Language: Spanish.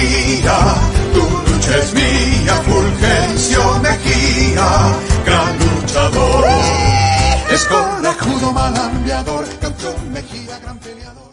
guía, tu lucha es mía, Fulgencio Mejía, gran luchador. Es corajudo, malambiador, campeón Mejía, gran peleador.